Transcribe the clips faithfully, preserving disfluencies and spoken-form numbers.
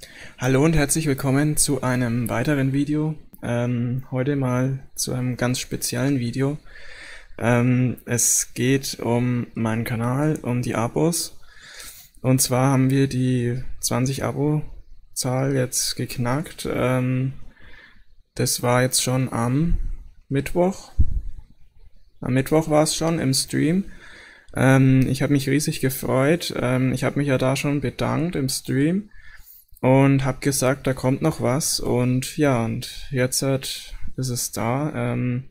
Hallo und herzlich willkommen zu einem weiteren Video. Ähm, heute mal zu einem ganz speziellen Video. Ähm, es geht um meinen Kanal, um die Abos. Und zwar haben wir die zwanzig Abo-Zahl jetzt geknackt. Ähm, das war jetzt schon am Mittwoch. Am Mittwoch war es schon im Stream. Ähm, ich habe mich riesig gefreut. Ähm, ich habe mich ja da schon bedankt im Stream und habe gesagt, da kommt noch was. Und ja, und jetzt halt ist es da. Ähm,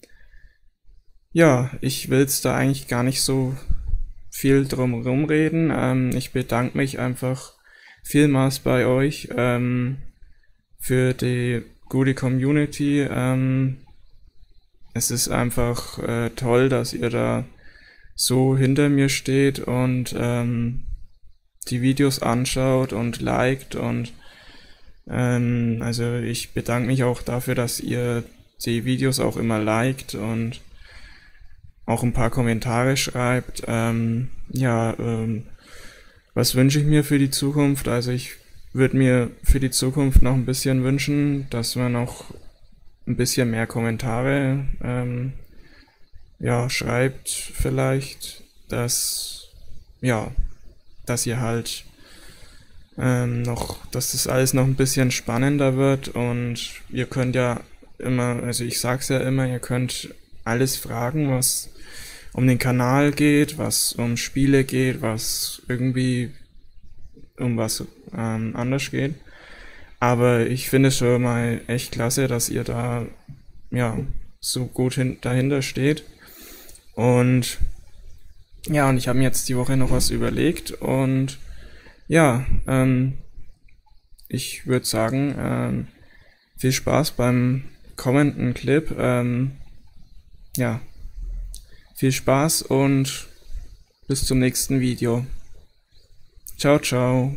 ja, ich will es da eigentlich gar nicht so viel drum rumreden. Ähm, ich bedanke mich einfach vielmals bei euch ähm, für die gute Community. Ähm, es ist einfach äh, toll, dass ihr da so hinter mir steht und ähm, die Videos anschaut und liked und ähm, also ich bedanke mich auch dafür, dass ihr die Videos auch immer liked und auch ein paar Kommentare schreibt. Ähm, ja, ähm, was wünsche ich mir für die Zukunft? Also ich würde mir für die Zukunft noch ein bisschen wünschen, dass man noch ein bisschen mehr Kommentare ähm, ja, schreibt vielleicht, dass ja, dass ihr halt ähm, noch, dass das alles noch ein bisschen spannender wird und ihr könnt ja immer, also ich sag's ja immer, ihr könnt alles fragen, was um den Kanal geht, was um Spiele geht, was irgendwie um was ähm, anders geht. Aber ich finde es schon mal echt klasse, dass ihr da ja so gut hin dahinter steht. Und ja, und ich habe mir jetzt die Woche noch was überlegt und ja, ähm, ich würde sagen, ähm, viel Spaß beim kommenden Clip. Ähm, ja, viel Spaß und bis zum nächsten Video. Ciao, ciao.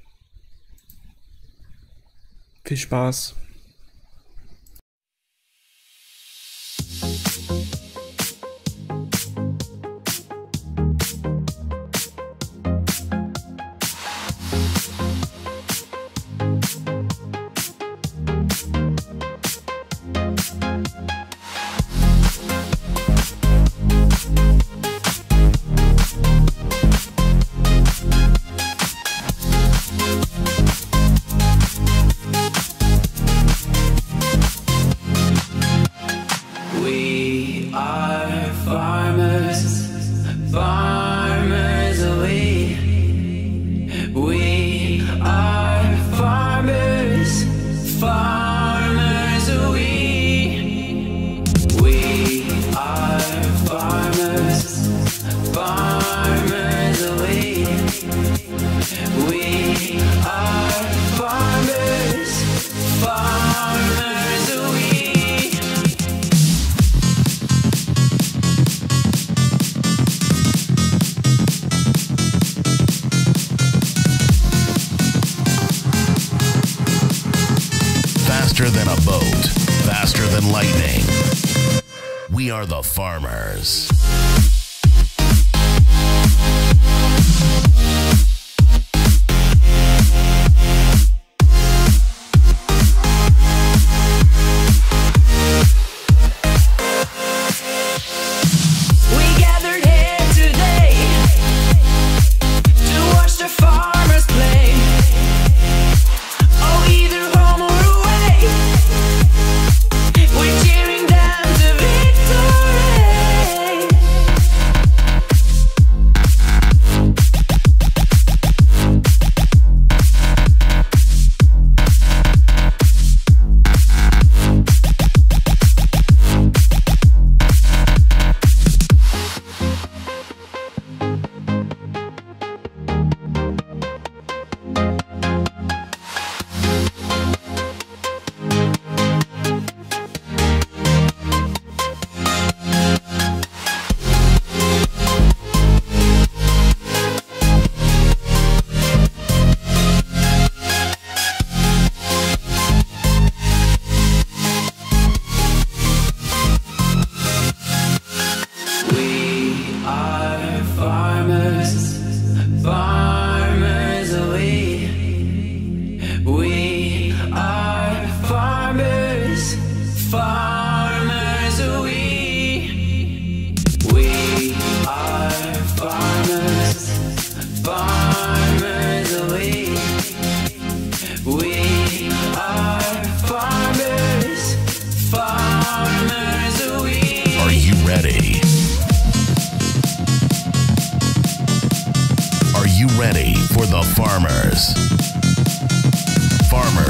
Viel Spaß. Faster than a boat, faster than lightning. We are the farmers.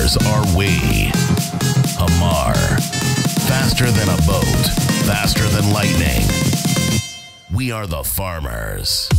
farmers are we. Hamar. Faster than a boat. Faster than lightning. We are the farmers.